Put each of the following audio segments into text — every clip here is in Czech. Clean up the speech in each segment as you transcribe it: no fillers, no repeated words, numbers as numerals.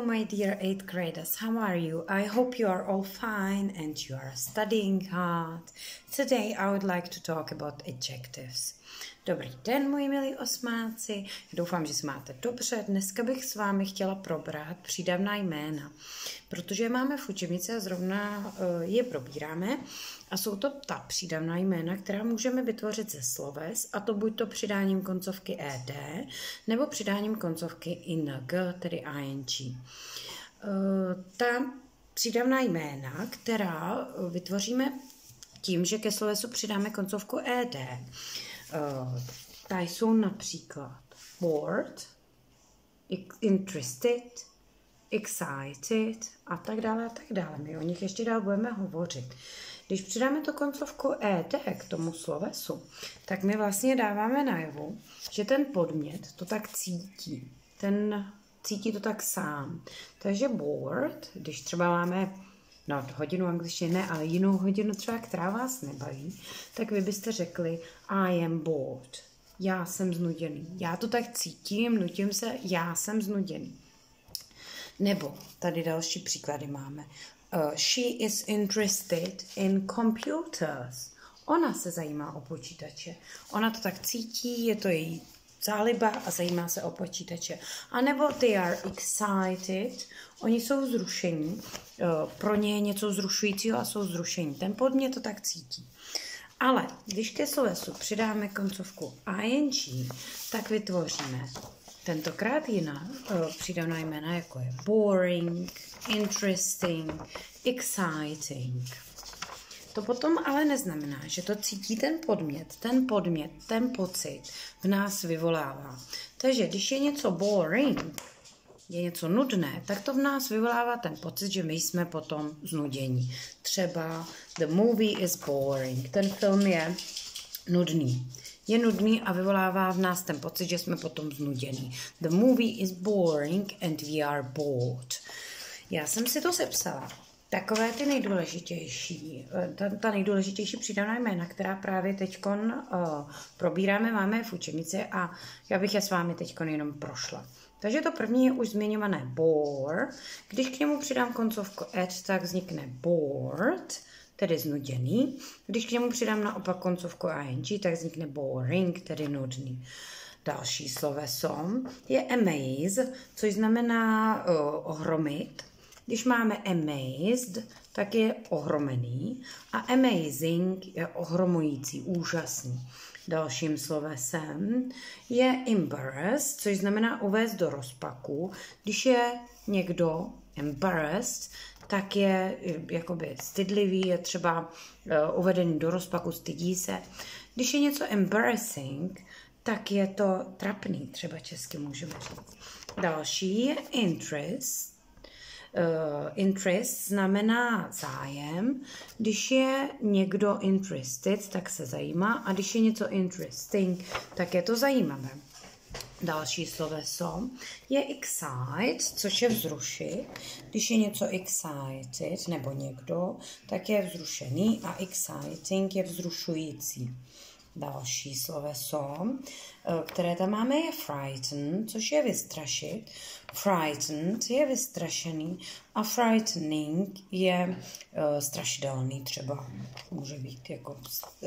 my dear 8th graders, how are you? I hope you are all fine and you are studying hard. Today I would like to talk about adjectives. Dobrý den, moji milí osmáci. Doufám, že se máte dobře. Dneska bych s vámi chtěla probrat přídavná jména, protože máme v učebnici a zrovna je probíráme. A jsou to ta přídavná jména, která můžeme vytvořit ze sloves, a to buď to přidáním koncovky ed, nebo přidáním koncovky ing, tedy ing. Ta přídavná jména, která vytvoříme tím, že ke slovesu přidáme koncovku ed, ta jsou například bored, interested, excited a tak dále a tak dále. My o nich ještě dál budeme hovořit. Když přidáme tu koncovku ed k tomu slovesu, tak my vlastně dáváme najevu, že ten podmět to tak cítí. Ten cítí to tak sám. Takže bored, když třeba máme hodinu angličtiny ne, ale jinou hodinu třeba, která vás nebaví, tak vy byste řekli I am bored. Já jsem znuděný. Já to tak cítím, nutím se, já jsem znuděný. Nebo tady další příklady máme. She is interested in computers. Ona se zajímá o počítače. Ona to tak cítí, je to její záliba a zajímá se o počítače. A nebo they are excited. Oni jsou vzrušení. Pro ně je něco vzrušujícího a jsou vzrušení. Ten podmět to tak cítí. Ale když ke slovesu přidáme koncovku ing, tak vytvoříme tentokrát jiná přídavná jména, jako je boring, interesting, exciting. To potom ale neznamená, že to cítí ten pocit v nás vyvolává. Takže když je něco boring, je něco nudné, tak to v nás vyvolává ten pocit, že my jsme potom znudění. Třeba the movie is boring. Ten film je nudný. Je nudný a vyvolává v nás ten pocit, že jsme potom znudění. The movie is boring and we are bored. Já jsem si to sepsala. Takové ty nejdůležitější, ta nejdůležitější přídavná jména, která právě teďkon probíráme, máme v učebnici a já bych je s vámi teďkon jenom prošla. Takže to první je už zmiňované bore. Když k němu přidám koncovku ed, tak vznikne bored, tedy znuděný. Když k němu přidám naopak koncovku ing, tak vznikne boring, tedy nudný. Další sloveso je amaze, což znamená ohromit. Když máme amazed, tak je ohromený a amazing je ohromující, úžasný. Dalším slovesem je embarrassed, což znamená uvést do rozpaku. Když je někdo embarrassed, tak je jakoby stydlivý, je třeba uvedený do rozpaku, stydí se. Když je něco embarrassing, tak je to trapný, třeba česky můžeme říct. Další je interest. Interest znamená zájem. Když je někdo interested, tak se zajímá, a když je něco interesting, tak je to zajímavé. Další sloveso je excite, což je vzrušit. Když je něco excited nebo někdo, tak je vzrušený a exciting je vzrušující. Další sloveso, které tam máme, je frightened, což je vystrašit. Frightened je vystrašený a frightening je strašidelný třeba. Může být jako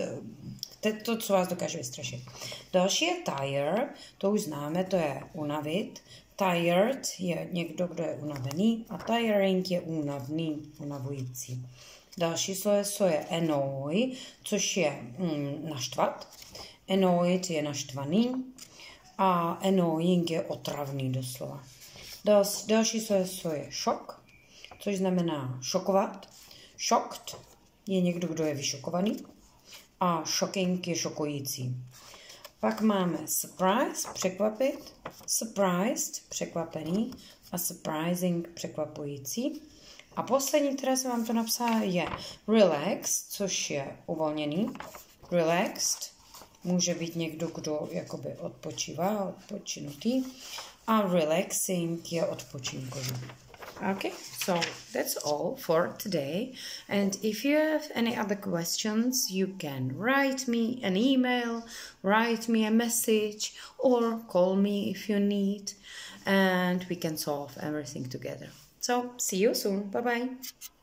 to, co vás dokáže vystrašit. Další je tire, to už známe, to je unavit. Tired je někdo, kdo je unavený a tiring je únavný, unavující. Další sloveso je annoy, což je naštvat. Annoyed je naštvaný a annoying je otravný doslova. Další sloveso je shock, což znamená šokovat. Shocked je někdo, kdo je vyšokovaný a shocking je šokující. Pak máme surprise, překvapit, surprised, překvapený a surprising, překvapující. A poslední, které jsem vám to napsala, je relax, což je uvolněný. Relaxed může být někdo, kdo jakoby odpočívá, odpočinutý. A relaxing je odpočinkový. Okay, so that's all for today. And if you have any other questions, you can write me an email, write me a message, or call me if you need. and we can solve everything together. So see you soon. Bye bye.